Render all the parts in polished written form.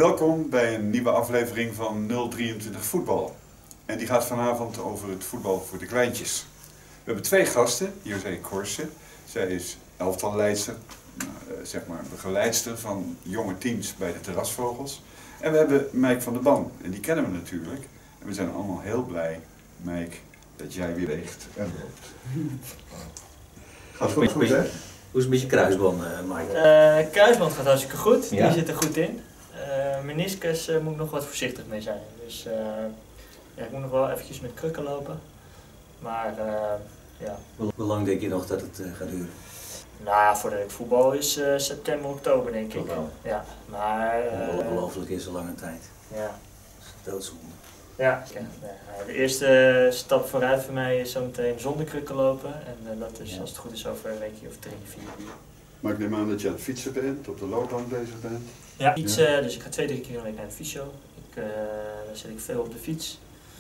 Welkom bij een nieuwe aflevering van 023 Voetbal. En die gaat vanavond over het voetbal voor de kleintjes. We hebben twee gasten, José Korsen. Zij is elftalleidster, zeg maar begeleidster van jonge teams bij de Terrasvogels. En we hebben Mike van der Ban, en die kennen we natuurlijk. En we zijn allemaal heel blij, Mike, dat jij weer weegt en loopt. Gaat goed, hè? Hoe is het met je kruisband, Mike? Kruisband gaat hartstikke goed, Ja? die zit er goed in. Meniscus moet ik nog wat voorzichtig mee zijn. Dus ja, ik moet nog wel eventjes met krukken lopen. Maar ja. Hoe lang denk je nog dat het gaat duren? Nou, voordat ik voetbal is september, oktober denk ik. Toch wel. Ja, maar... Ongelooflijk in zo'n lange tijd. Ja. Dat is doodzonde. Ja, de eerste stap vooruit voor mij is zometeen zonder krukken lopen. En dat is, als het goed is, over een weekje of 3, 4 uur. Maar ik neem aan dat je aan het fietsen bent, op de loopband bezig bent. Ja, fietsen, dus ik ga 2, 3 keer in de week naar de fysio. Daar zit ik veel op de fiets.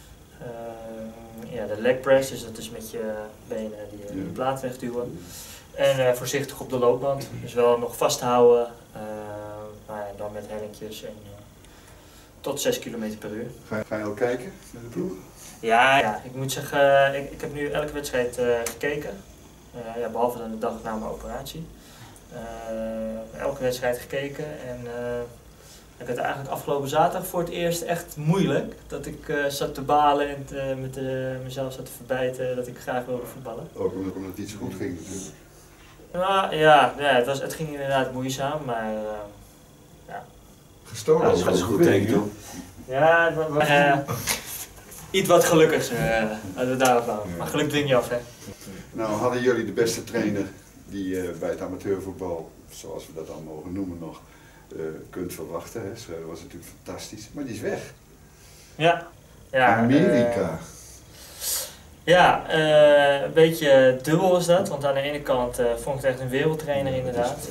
Ja, de leg press, dus dat is met je benen die plaat wegduwen. En voorzichtig op de loopband, dus wel nog vasthouden, maar ja, dan met hellinkjes en tot 6 km per uur. Ga je al kijken naar de ploeg? Ja, ik moet zeggen, ik heb nu elke wedstrijd gekeken, ja, behalve dan de dag na mijn operatie. Elke wedstrijd gekeken en ik had eigenlijk afgelopen zaterdag voor het eerst echt moeilijk. Dat ik zat te balen en met mezelf zat te verbijten dat ik graag wilde voetballen. Ook omdat het niet zo goed ging natuurlijk. Nou, ja, het ging inderdaad moeizaam, maar ja. Gestolen. Dat is een goed teken, toch? Ja, het was iets wat gelukkigs als we daarop houden. Maar geluk dwing je af, hè. Nou, hadden jullie de beste trainer die bij het amateurvoetbal, zoals we dat dan mogen noemen nog, kunt verwachten. Hè. Schreuder was natuurlijk fantastisch, maar die is weg. Ja. Amerika. Ja, een beetje dubbel is dat, want aan de ene kant vond ik het echt een wereldtrainer inderdaad.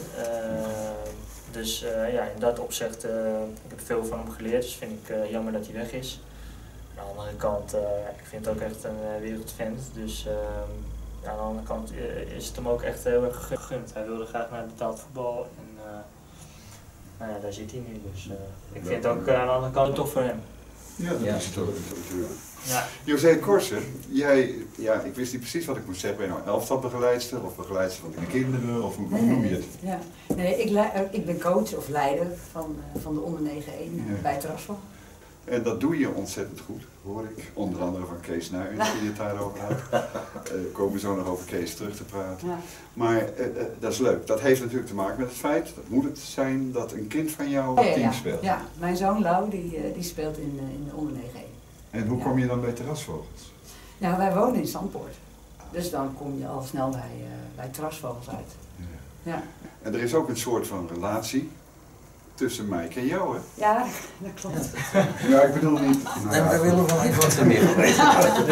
Dus ja, in dat opzicht, ik heb veel van hem geleerd, dus vind ik jammer dat hij weg is. Aan de andere kant, ik vind het ook echt een wereldfan, dus aan de andere kant is het hem ook echt heel erg gegund. Hij wilde graag naar betaald voetbal en nou ja, daar zit hij nu, dus ik vind het ook aan de andere kant tof voor hem. Ja, dat is het ook natuurlijk. Ja. José Korsen, jij, ja, ik wist niet precies wat ik moest zeggen. Ben je nou elftalbegeleidster of begeleidster van de kinderen of hoe noem je het? Ja. Nee, ik ben coach of leider van de onder 9-1 bij Terrasvogels. En dat doe je ontzettend goed, hoor ik. Onder andere van Kees Nuyens die het daarover had. Komen we zo nog over Kees terug te praten. Ja. Maar dat is leuk. Dat heeft natuurlijk te maken met het feit, dat moet het zijn, dat een kind van jou het team speelt. Ja, mijn zoon Lau die speelt in de onder 9-1. En hoe kom je dan bij Terrasvogels? Nou, wij wonen in Zandpoort. Dus dan kom je al snel bij Terrasvogels uit. Ja. En er is ook een soort van relatie tussen Mike en jou, hè? Ja, dat klopt. Ja, ik bedoel niet... Nee, maar we willen wel even wat meer van weten.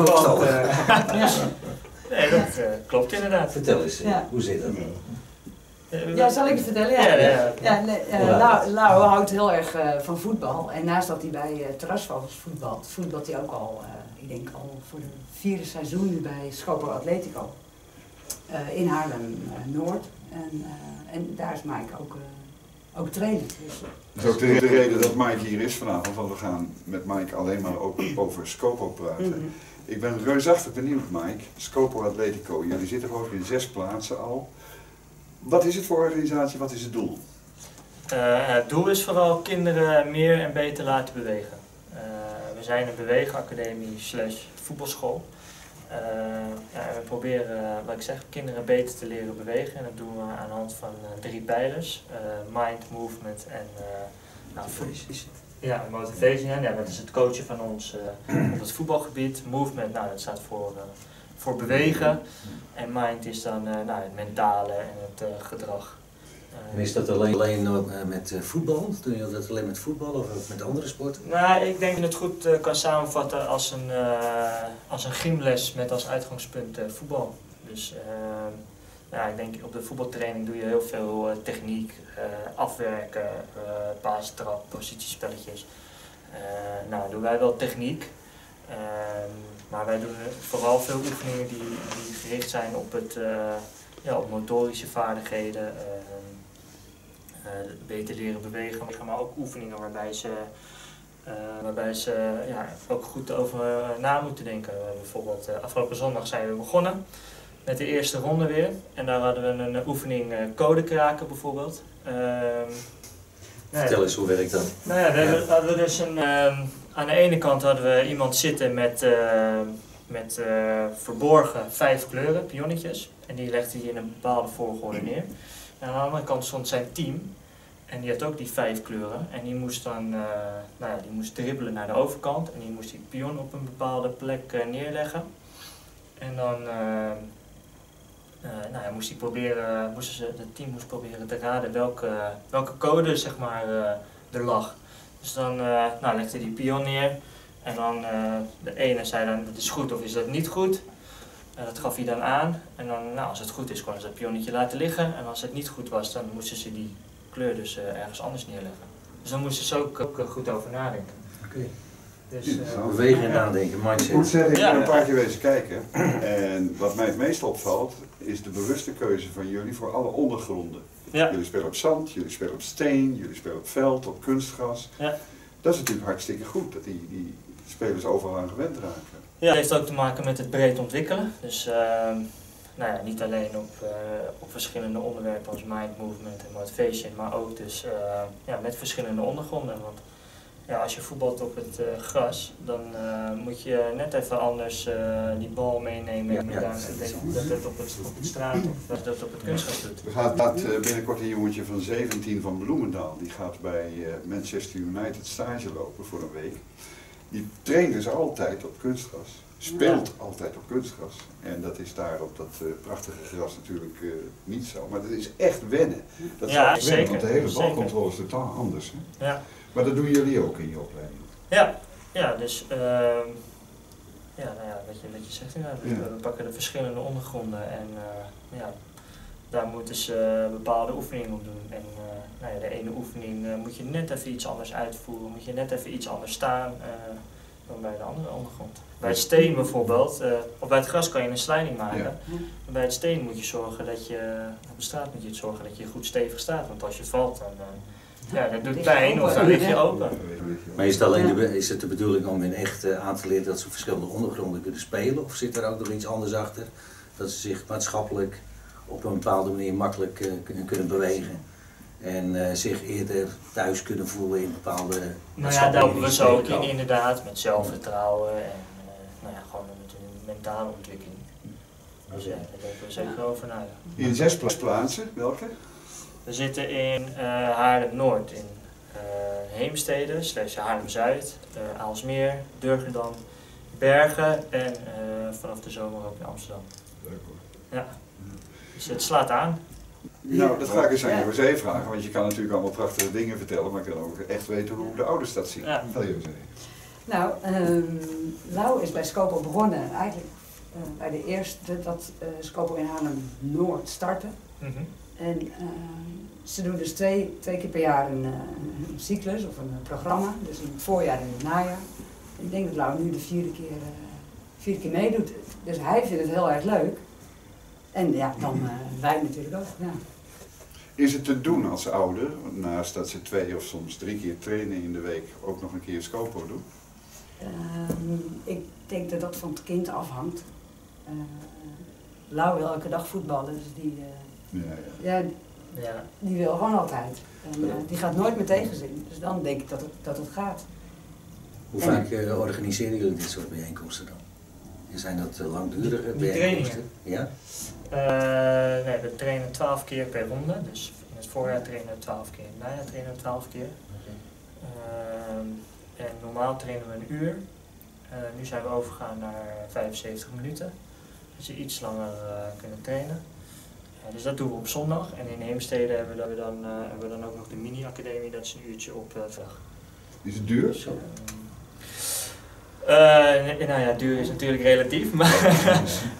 Nee, dat klopt inderdaad. Vertel eens, Ja. hoe zit dat? Ja, zal ik het vertellen? Ja. Lau houdt heel erg van voetbal. En naast dat hij bij Terrasvogels voetbalt hij ook al, ik denk al voor de 4e seizoen nu bij Scopo Atletico. In Haarlem-Noord. En daar is Mike ook trainer. Dus. Dat is ook de reden dat Mike hier is vanavond, want we gaan met Mike alleen maar ook over Scopo praten. Mm-hmm. Ik ben reusachtig benieuwd, Mike. Scopo Atletico, jullie zitten geloof ik in 6 plaatsen al. Wat is het voor organisatie, wat is het doel? Het doel is vooral kinderen meer en beter laten bewegen. We zijn een beweegacademie / voetbalschool. We proberen, wat ik zeg, kinderen beter te leren bewegen en dat doen we aan de hand van 3 pijlers. Mind, movement en motivation. Ja, dat is het coachen van ons op het voetbalgebied. Movement, nou, dat staat voor bewegen. En mind is dan het mentale en het gedrag. En is dat alleen met voetbal? Doe je dat alleen met voetbal of ook met andere sporten? Nou, ik denk dat het goed kan samenvatten als een gymles met als uitgangspunt voetbal. Dus ik denk op de voetbaltraining doe je heel veel techniek, afwerken, paastrap, positiespelletjes. Nou, doen wij wel techniek. Maar wij doen vooral veel oefeningen die gericht zijn op op motorische vaardigheden. beter leren bewegen, maar ook oefeningen waarbij ze ook goed over na moeten denken. Bijvoorbeeld afgelopen zondag zijn we begonnen met de eerste ronde weer. En daar hadden we een oefening code kraken bijvoorbeeld. Vertel eens, hoe werkt dat? Nou ja, hadden we dus aan de ene kant hadden we iemand zitten met verborgen 5 kleuren, pionnetjes. En die legde hij in een bepaalde volgorde neer. En aan de andere kant stond zijn team. En die had ook die 5 kleuren. En die moest dan die moest dribbelen naar de overkant. En die moest die pion op een bepaalde plek neerleggen. En dan het team moest proberen te raden welke code zeg maar, er lag. Dus dan legde die pion neer. En dan de ene zei dan, het is goed of is dat niet goed. Dat gaf hij dan aan. En dan, als het goed is, konden ze het pionnetje laten liggen. En als het niet goed was, dan moesten ze die kleur dus ergens anders neerleggen. Dus dan moesten ze ook goed over nadenken. Oké. Dus, bewegen en nadenken, mindset. Ik moet zeggen, ik ben een paar keer wezen kijken. En wat mij het meest opvalt, is de bewuste keuze van jullie voor alle ondergronden. Ja. Jullie spelen op zand, jullie spelen op steen, jullie spelen op veld, op kunstgras. Ja. Dat is natuurlijk hartstikke goed, dat die spelers overal aan gewend raken. Ja, het heeft ook te maken met het breed ontwikkelen. Dus niet alleen op verschillende onderwerpen als mind movement en motivation, maar ook dus met verschillende ondergronden. Want als je voetbalt op het gras, dan moet je net even anders die bal meenemen en dat het op het straat of dat het op het kunstgras doet. Er gaat binnenkort een jongetje van 17 van Bloemendaal, die gaat bij Manchester United stage lopen voor een week. Die traint dus altijd op kunstgras, speelt altijd op kunstgras. En dat is daar op dat prachtige gras natuurlijk niet zo, maar dat is echt wennen. Dat is echt wennen, want de hele balcontrole is totaal anders. Hè? Ja. Maar dat doen jullie ook in je opleiding? Dus wat je zegt, we pakken de verschillende ondergronden en daar moeten ze bepaalde oefeningen op doen. En de ene oefening moet je net even iets anders uitvoeren, moet je net even iets anders staan dan bij de andere ondergrond. Bij het steen bijvoorbeeld, of bij het gras kan je een sliding maken. Ja. Maar bij het steen moet je zorgen dat op de straat moet je zorgen dat je goed stevig staat, want als je valt dan dat doet pijn of dan lig je open. Maar is het de bedoeling om in echt aan te leren dat ze verschillende ondergronden kunnen spelen? Of zit er ook nog iets anders achter? Dat ze zich maatschappelijk op een bepaalde manier makkelijk kunnen bewegen? En zich eerder thuis kunnen voelen in bepaalde daar helpen we ze ook in, inderdaad, met zelfvertrouwen en gewoon met een mentale ontwikkeling. Dus daar denken we zeker over na. In 6 plaatsen, welke? We zitten in Haarlem-Noord, in Heemstede, Haarlem-Zuid, Aalsmeer, Durgerdam, Bergen en vanaf de zomer ook in Amsterdam. Leuk hoor. Ja, dus het slaat aan. Nou, dat ga ik eens aan José vragen, want je kan natuurlijk allemaal prachtige dingen vertellen, maar ik wil ook echt weten hoe de ouders dat zien. Ja. Vertel José. Nou, Lau is bij Scopo begonnen, eigenlijk bij de eerste dat Scopo in Haarlem-Noord startte. En ze doen dus twee keer per jaar een cyclus of een programma, dus in het voorjaar en het najaar. Ik denk dat Lau nu de vierde keer meedoet, dus hij vindt het heel erg leuk. En dan wij natuurlijk ook. Ja. Is het te doen als ouder, naast dat ze 2 of soms 3 keer trainen in de week, ook nog een keer Scopo doen? Ik denk dat dat van het kind afhangt. Lau wil elke dag voetballen, dus die wil gewoon altijd. En die gaat nooit met tegenzin, dus dan denk ik dat het gaat. Hoe vaak organiseren jullie dit soort bijeenkomsten dan? En zijn dat langdurige bijeenkomsten? Ja? We trainen 12 keer per ronde, dus in het voorjaar trainen we 12 keer, in het najaar trainen we 12 keer. En normaal trainen we een uur. Nu zijn we overgegaan naar 75 minuten, dus je iets langer kunnen trainen. Dus dat doen we op zondag en in Heemstede hebben we dan ook nog de mini-academie, dat is een uurtje op dag. Is het duur? Dus, duur is natuurlijk relatief, maar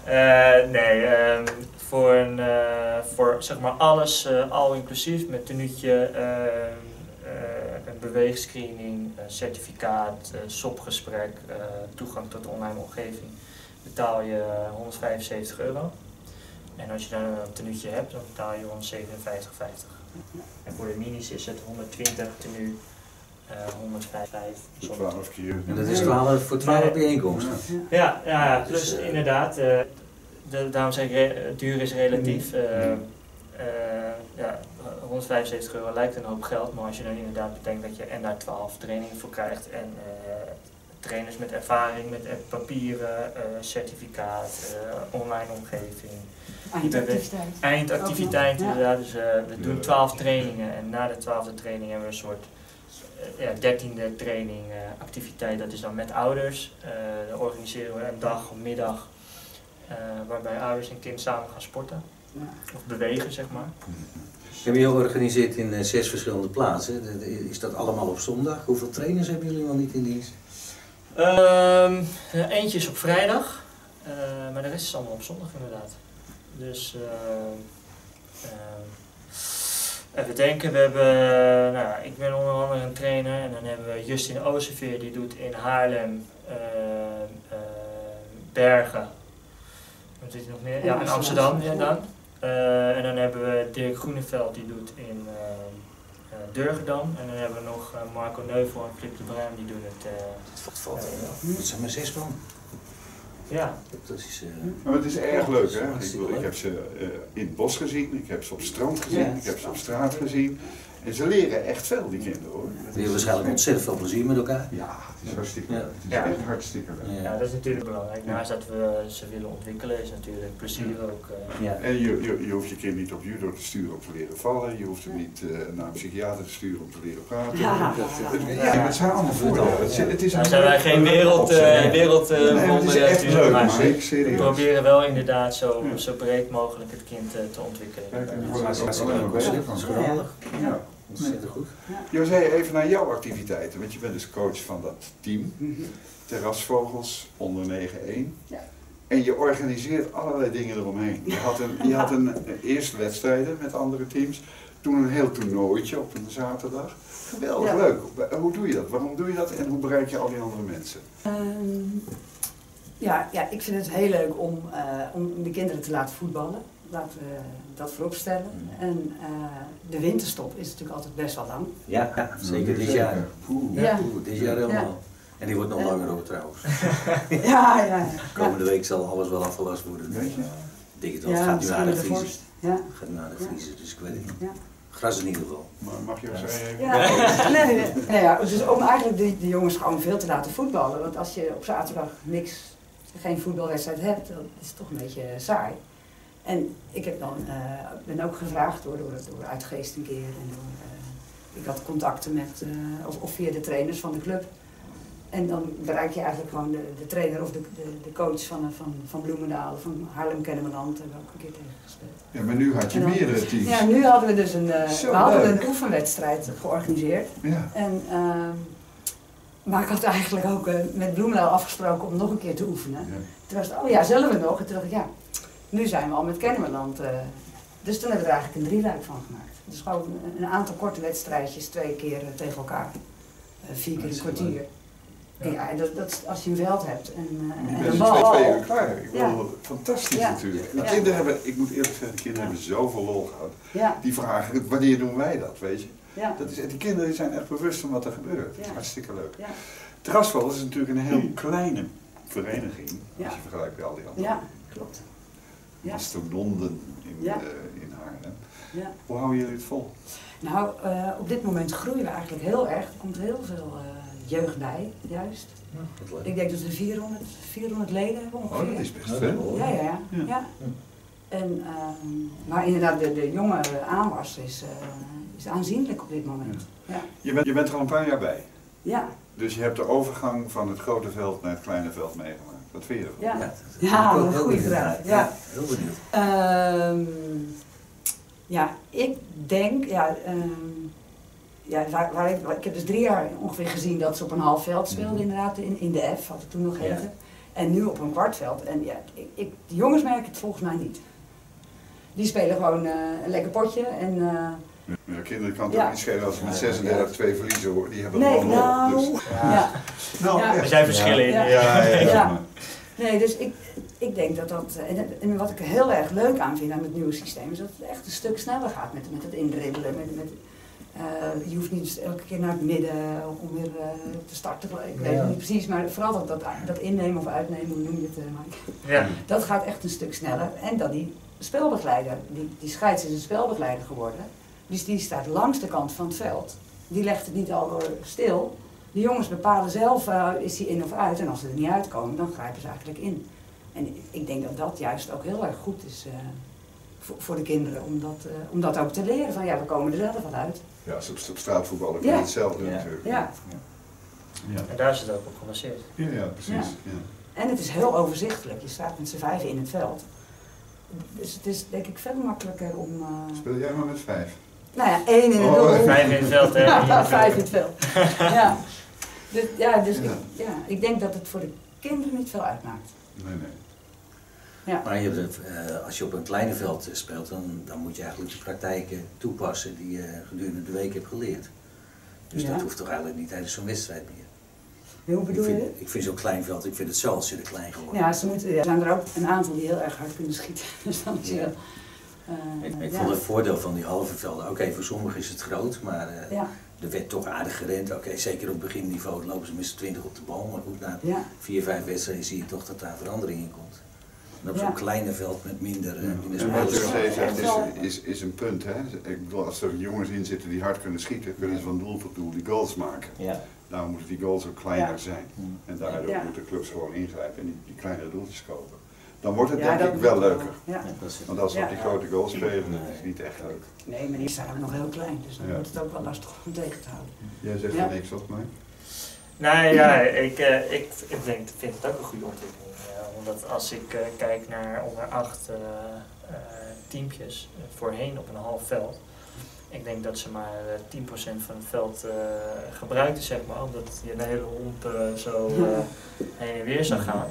voor zeg maar alles al inclusief met tenuutje, een beweegscreening, certificaat, SOP-gesprek, toegang tot de online omgeving, betaal je €175. En als je dan een tenuutje hebt, dan betaal je 157,50. En voor de minis is het 120 tenue, 105. 12 keer. En dat is 12 voor 12 bijeenkomsten. Ja, plus inderdaad, daarom zeg ik, duur is relatief. Ja, 175 euro lijkt een hoop geld, maar als je dan inderdaad bedenkt dat je en daar 12 trainingen voor krijgt en trainers met ervaring, met papieren, certificaat, online omgeving. Eindactiviteit. Eindactiviteit Ja. inderdaad, dus we doen 12 trainingen en na de 12e training hebben we een soort 13e training, activiteit, dat is dan met ouders. Dan organiseren we een dag of middag waarbij ouders en kind samen gaan sporten. Ja. Of bewegen, zeg maar. Hebben jullie georganiseerd in 6 verschillende plaatsen? Is dat allemaal op zondag? Hoeveel trainers hebben jullie wel niet in dienst? Eentje is op vrijdag, maar de rest is allemaal op zondag inderdaad. Dus even denken, we hebben, ik ben onder andere een trainer en dan hebben we Justin Oosterveer, die doet in Haarlem, Bergen, wat is er nog meer? Ja, in Amsterdam dan. En dan hebben we Dirk Groeneveld, die doet in Durgedam. En dan hebben we nog Marco Neuvel en Flip de Bruin, die doen het. Dat zijn maar 6 man. Ja. Dat is, Maar het is erg leuk, hè? hartstikke leuk. Ik heb ze in het bos gezien, ik heb ze op het strand gezien, Ja. ik heb ze op straat gezien. En ze leren echt veel, die kinderen, hoor. Die hebben waarschijnlijk ontzettend veel plezier met elkaar. Ja, het is hartstikke Ja. leuk. Het is Ja. echt hartstikke leuk. Ja, dat is natuurlijk belangrijk. Naast dat we ze willen ontwikkelen, is natuurlijk plezier ook. Ja. En je hoeft je kind niet op judo te sturen om te leren vallen, je hoeft hem niet naar een psychiater te sturen om te leren praten. Ja. Ja, het zijn allemaal voordelen. Het is Dan zijn wij geen wereldwonder het is echt leuk, maar maar ik we serieus. proberen wel inderdaad zo breed mogelijk het kind te ontwikkelen. Kijk, en die Dat worden is er ook hartstikke alleen maar leuk. beter Dat is van. geweldig. Ja. Ontzettend goed. José, even naar jouw activiteiten, want je bent dus coach van dat team, Terrasvogels onder 9-1. Ja. En je organiseert allerlei dingen eromheen. Je had een eerste wedstrijden met andere teams, toen een heel toernooitje op een zaterdag. Geweldig Ja. leuk. Hoe doe je dat? Waarom doe je dat en hoe bereik je al die andere mensen? Ja, ik vind het heel leuk om de kinderen te laten voetballen. Laten we dat voorop stellen. En de winterstop is natuurlijk altijd best wel lang. Ja, zeker dit jaar. Ja. Dit jaar helemaal. En die wordt nog langer hoor trouwens. Ja. Komende week zal alles wel afgelast worden. Weet je? Ik denk het wel. Het gaat nu misschien aardig de vriezen. vorst. Ja. Het gaat nu aardig vriezen, dus ik weet het niet. Ja. Gras in ieder geval. Maar mag je José even? Ja. Nee, dus om eigenlijk de jongens gewoon veel te laten voetballen. Want als je op zaterdag geen voetbalwedstrijd hebt, dan is het toch een beetje saai. En ik heb ben ook gevraagd door Uitgeest een keer. En ik had contacten met, of via de trainers van de club. En dan bereik je eigenlijk gewoon de trainer of de coach van Bloemendaal, van Haarlem-Kennemerland, hebben we ook een keer tegen gespeeld. Ja, maar nu had je En dan- meerdere teams. Ja, nu hadden we dus Zo we hadden leuk. een oefenwedstrijd georganiseerd. Ja. En, maar ik had eigenlijk ook met Bloemendaal afgesproken om nog een keer te oefenen. Ja. Toen was het, oh ja, zullen we nog? En toen dacht ik, ja, nu zijn we al met Kennemerland. Dus toen hebben we er eigenlijk een drieluik van gemaakt. Dus gewoon een aantal korte wedstrijdjes, 2 keer tegen elkaar. 4 keer een kwartier. Ja, en als je een veld hebt en Die een bent bal. 2 weken klaar. Ik Ja. bedoel, fantastisch Ja. natuurlijk. De Ja. kinderen hebben, ik moet eerlijk zeggen, de kinderen hebben zoveel lol gehad. Ja, Die vragen, wanneer doen wij dat, weet je? ja, Die kinderen zijn echt bewust van wat er gebeurt. Ja. Hartstikke leuk. ja, Terrasvogels is natuurlijk een heel kleine vereniging, Ja. als je vergelijkt bij al die andere ja, klopt. Ja. mastodonten Ja. in Haarlem. Ja. Hoe houden jullie het vol? Nou, op dit moment groeien we eigenlijk heel erg. Er komt heel veel jeugd bij, juist. Wat leuk. Ik denk dat we 400 leden hebben ongeveer. Oh, dat is best veel. Ja. Ja. En, maar inderdaad, de jonge aanwas is aanzienlijk op dit moment. Ja. Je bent er al een paar jaar bij. Ja. Dus je hebt de overgang van het grote veld naar het kleine veld meegemaakt. Wat vind je ervan? Ja. Ja, Ja, ik ben ook een heel goede benieuwd. vraag. Ja. Heel benieuwd. Ik denk, ik heb dus 3 jaar ongeveer gezien dat ze op een half veld speelden inderdaad, in de F, wat het toen nog heette. Ja. En nu op een kwartveld. En ja, de jongens merken het volgens mij niet. Die spelen gewoon een lekker potje en... Ja, kinderen kan het Ja. ook niet schelen als ze met 36-2 verliezen hoor. Die hebben nee, allemaal nou... dus. Ja. Nou, Ja. Er echt. zijn verschillen in. Ja. Ja. Ja. Nee, dus ik denk dat en wat ik er heel erg leuk aan vind aan het nieuwe systeem, is dat het echt een stuk sneller gaat met het indribbelen. Je hoeft niet elke keer naar het midden om weer te starten. Ik weet het niet precies, maar vooral dat innemen of uitnemen, hoe noem je het, Mike? Ja. Dat gaat echt een stuk sneller. En dat die spelbegeleider, die scheids is een spelbegeleider geworden, dus die staat langs de kant van het veld. Die legt het niet al door stil. De jongens bepalen zelf, is hij in of uit, en als ze er niet uitkomen, dan grijpen ze eigenlijk in. En ik denk dat dat juist ook heel erg goed is voor de kinderen, om dat ook te leren, van ja, we komen er zelf wel uit. Ja, op straatvoetbal ook Ja. hetzelfde Ja. natuurlijk. Ja. Ja. En daar is het ook op gebaseerd. Ja, precies. Ja. Ja. En het is heel overzichtelijk, je staat met z'n vijven in het veld. Dus het is denk ik veel makkelijker om... Speel jij maar met 5? Nou ja, 1 in het doel. 5 in het veld, hè? Ja, 5 in het veld. Ja. Dus Ja. ik denk dat het voor de kinderen niet veel uitmaakt. Nee. Ja. Maar als je op een kleine veld speelt, dan moet je eigenlijk de praktijken toepassen die je gedurende de week hebt geleerd. Dus Ja. dat hoeft toch eigenlijk niet tijdens zo'n wedstrijd meer. Hoe bedoel je? Ik vind zo'n klein veld, ik vind het zo ontzettend klein geworden. Ja, er zijn er ook een aantal die heel erg hard kunnen schieten. Dus dan zie je Ja. wel. Ik vond het voordeel van die halve velden, oké, voor sommigen is het groot, maar Ja, er werd toch aardig gerend. Oké, zeker op beginniveau lopen ze met z'n 20 op de bal, maar goed, na ja. 4-5 wedstrijden zie je toch dat daar verandering in komt. En op Ja. zo'n kleine veld met minder En wat spelers. je zegt wel. is een punt. Hè? Ik bedoel, als er jongens in zitten die hard kunnen schieten, kunnen ze van doel tot doel die goals maken. Ja. Daarom moeten die goals ook kleiner Ja. zijn. Hm. En daardoor Ja. moeten clubs gewoon ingrijpen en die kleinere doeltjes kopen. Dan wordt het Ja, denk ik wel leuker. Ja. Ja, dat is het. Want als we op die grote goals spelen, Nee. dat is niet echt leuk. Nee, maar die zijn ook nog heel klein, dus dan Ja. wordt het ook wel lastig om tegen te houden. Jij zegt Ja. er niks op, Mike? Nee, ja, ik vind het ook een goede ontwikkeling. Omdat als ik kijk naar onder 8 teampjes voorheen op een half veld. Ik denk dat ze maar 10% van het veld gebruikten, zeg maar. Omdat je een hele romp zo heen en weer zou gaan.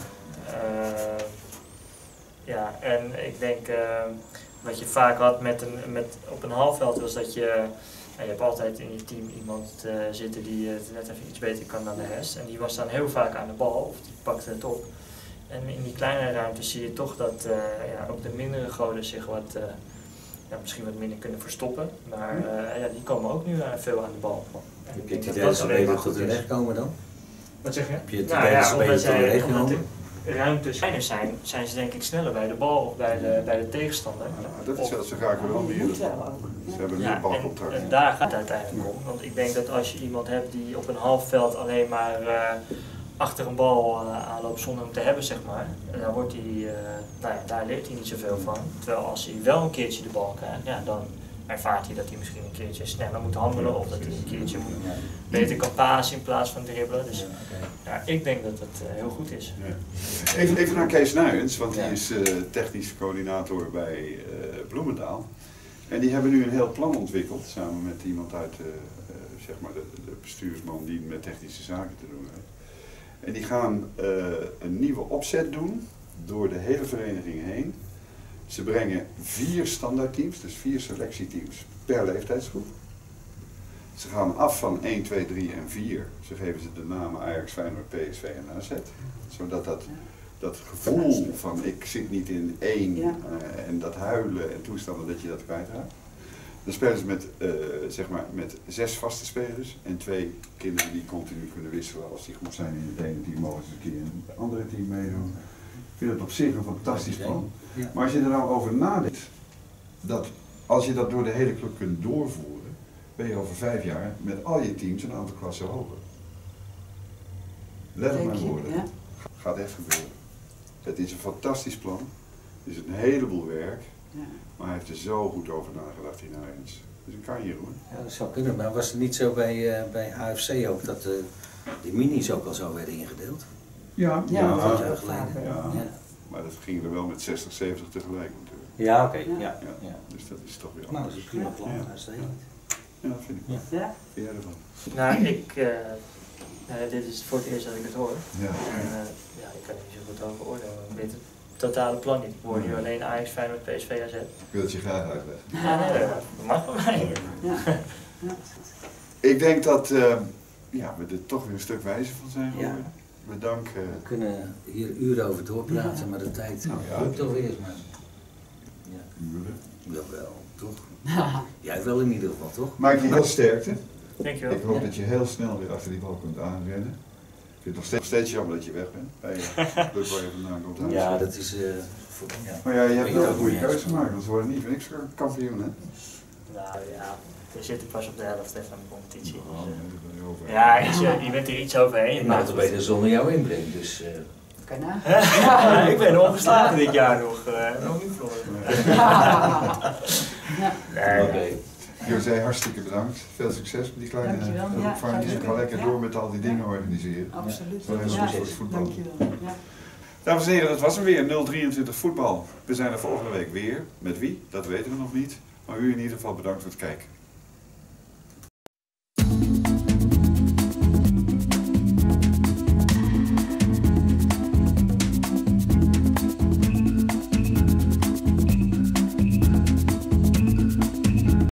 Ja, en ik denk wat je vaak had op een halfveld was dat je hebt altijd in je team iemand zitten die het net even iets beter kan dan de rest. En die was dan heel vaak aan de bal of die pakte het op. En in die kleinere ruimtes zie je toch dat ook de mindere goden zich misschien wat minder kunnen verstoppen. Maar die komen ook nu veel aan de bal. En Heb ik je het denk idee dat ze alleen beter maar tot goed hun is. recht komen dan? Wat zeg je? Heb je het Nou idee dat ja, ze omdat beter tot hun recht omdat komen? de ruimtes kleiner zijn ze denk ik sneller bij de bal of bij de tegenstander. Dat is wat ze graag willen Die moet aanbieden. wel ook. Ze hebben Ja, meer balcontact. en daar gaat het uiteindelijk om. Want ik denk dat als je iemand hebt die op een half veld alleen maar achter een bal aanloopt zonder hem te hebben, zeg maar, dan wordt hij, daar leert hij niet zoveel van. Terwijl als hij wel een keertje de bal krijgt, dan ervaart hij dat hij misschien een keertje sneller moet handelen of dat hij een keertje beter kan pasen in plaats van dribbelen. Dus ja, ik denk dat het heel goed is. Ja. Even naar Kees Nuyens, want Ja. die is technisch coördinator bij Bloemendaal. En die hebben nu een heel plan ontwikkeld, samen met iemand uit zeg maar de bestuursman die met technische zaken te doen heeft. En die gaan een nieuwe opzet doen door de hele vereniging heen. Ze brengen 4 standaardteams, dus 4 selectieteams per leeftijdsgroep. Ze gaan af van 1, 2, 3 en 4. Ze geven ze de namen Ajax, Feyenoord, PSV en AZ. Zodat dat gevoel van ik zit niet in 1 Ja. en dat huilen en toestanden dat je dat kwijtraakt. Dan spelen ze met 6 vaste spelers en 2 kinderen die continu kunnen wisselen. Als die goed zijn in het ene team mogen ze een keer in het andere team meedoen. Ik vind het op zich een fantastisch plan. Ja. Maar als je er nou over nadenkt, dat als je dat door de hele club kunt doorvoeren, ben je over 5 jaar met al je teams een aantal klassen hoger. Let op Denk mijn je? woorden. Ja. Gaat echt gebeuren. Het is een fantastisch plan. Het is een heleboel werk. Ja. Maar hij heeft er zo goed over nagedacht, die Nuyens. Dus een kan je, Jeroen. Ja, dat zou kunnen, maar was het niet zo bij AFC ook dat de minis ook al zo werden ingedeeld? Ja, Ja, dat ja, is ook ja. vaker. Ja. Ja. Maar dat ging er wel met 60, 70 tegelijk natuurlijk. Ja, oké. Ja. Ja. Ja. Ja. Dus dat is toch weer Nou, dat anders. is een prima plan, Ja. uitstekend. Ja, dat vind ik wel. Ja. Ja? Wat vind jij ervan? Nou, dit is voor het eerst dat ik het hoor. Ja. Ik kan er niet zo goed over oordelen. Ik weet het totale plan niet. Ik hoor nu alleen Ajax, Feyenoord, PSV, AZ. Ik wil het je graag uitleggen. Ja, nee, dat mag voor mij. Ja. Ja. Ik denk dat we er toch weer een stuk wijzer van zijn geworden. We danken. We kunnen hier uren over doorpraten, maar de tijd Nou ja, loopt alweer. Maar... Ja. Uren. Jawel, toch? Jij wel in ieder geval, toch? Maak je heel sterkte. Dankjewel. Ik hoop dat je heel snel weer achter die bal kunt aanrennen. Ik vind het nog steeds jammer dat je weg bent. Bij de club waar je vandaan komt. Ja, dat is... Maar ja, je hebt wel een goede Ja. keuze gemaakt, want ze worden niet voor niks kampioen, hè? Nou ja, we zitten pas op de helft van de competitie. Dus, Oh, nee, dat ben je over. ja, je bent er iets overheen. Ik maak het beter zonder jouw inbreng, dus... Kan na. Ja, ik ben ongeslagen dit jaar nog. Nog niet verloren. Nee, Oké. José, hartstikke bedankt. Veel succes met die kleine Dankjewel. Ja, hulpvaartjes. dank Ga u. lekker Ja. door met al die dingen organiseren. Absoluut. Dat is heel goed voor het voetbal. Dankjewel. Ja. Dames en heren, dat was hem weer, 023 voetbal. We zijn er volgende week weer. Met wie? Dat weten we nog niet. Maar u in ieder geval bedankt voor het kijken.